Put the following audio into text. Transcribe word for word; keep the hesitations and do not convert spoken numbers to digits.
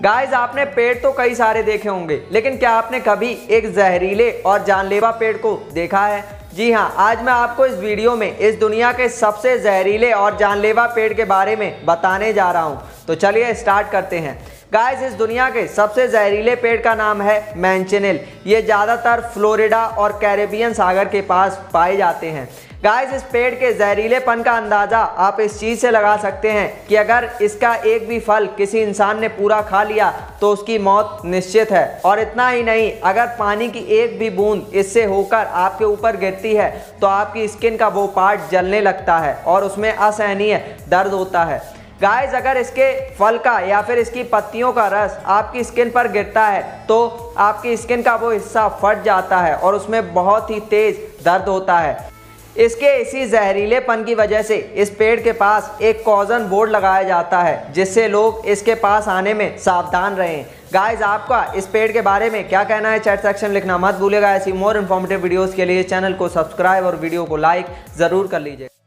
Guys आपने पेड़ तो कई सारे देखे होंगे, लेकिन क्या आपने कभी एक जहरीले और जानलेवा पेड़ को देखा है? जी हाँ, आज मैं आपको इस वीडियो में इस दुनिया के सबसे जहरीले और जानलेवा पेड़ के बारे में बताने जा रहा हूँ। तो चलिए स्टार्ट करते हैं। गाइस इस दुनिया के सबसे जहरीले पेड़ का नाम है मैंचेनिल। ये ज़्यादातर फ्लोरिडा और कैरेबियन सागर के पास पाए जाते हैं। गाइस इस पेड़ के जहरीलेपन का अंदाज़ा आप इस चीज़ से लगा सकते हैं कि अगर इसका एक भी फल किसी इंसान ने पूरा खा लिया तो उसकी मौत निश्चित है। और इतना ही नहीं, अगर पानी की एक भी बूंद इससे होकर आपके ऊपर गिरती है तो आपकी स्किन का वो पार्ट जलने लगता है और उसमें असहनीय दर्द होता है। गाइस अगर इसके फल का या फिर इसकी पत्तियों का रस आपकी स्किन पर गिरता है तो आपकी स्किन का वो हिस्सा फट जाता है और उसमें बहुत ही तेज दर्द होता है। इसके इसी जहरीलेपन की वजह से इस पेड़ के पास एक कॉजन बोर्ड लगाया जाता है, जिससे लोग इसके पास आने में सावधान रहें। गाइस आपका इस पेड़ के बारे में क्या कहना है चैट सेक्शन लिखना मत भूलिएगा। ऐसी मोर इन्फॉर्मेटिव वीडियोस के लिए चैनल को सब्सक्राइब और वीडियो को लाइक ज़रूर कर लीजिए।